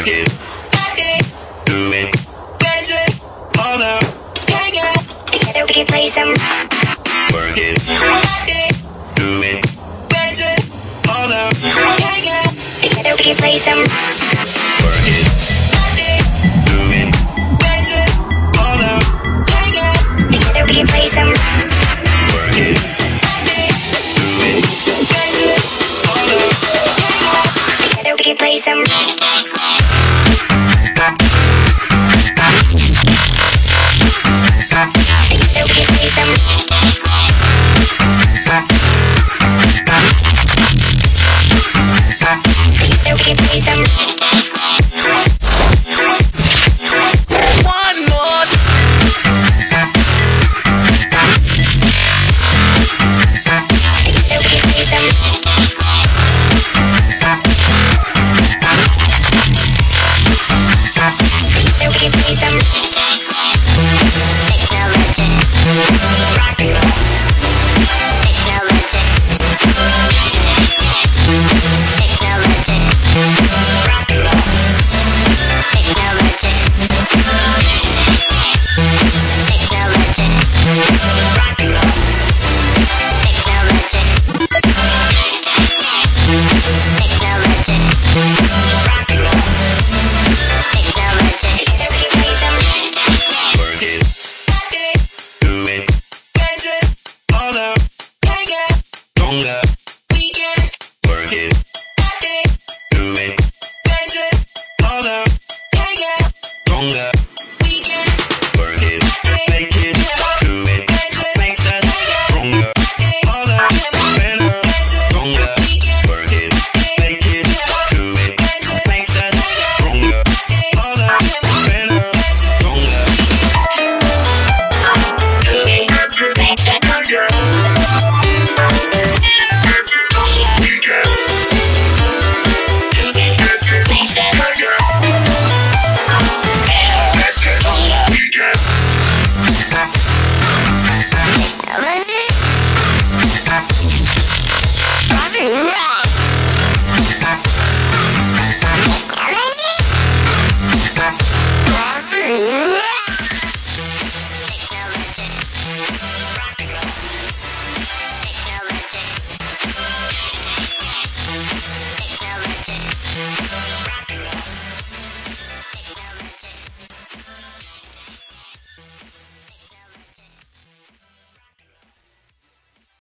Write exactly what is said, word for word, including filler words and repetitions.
Work it. Do it. Hold up. Together we can play some. Work it. Do it. Hold up. Together we can play some. Work it. Do it. Hold up. Together we can play some. Work it. Do it. Hold up. Together we can play some.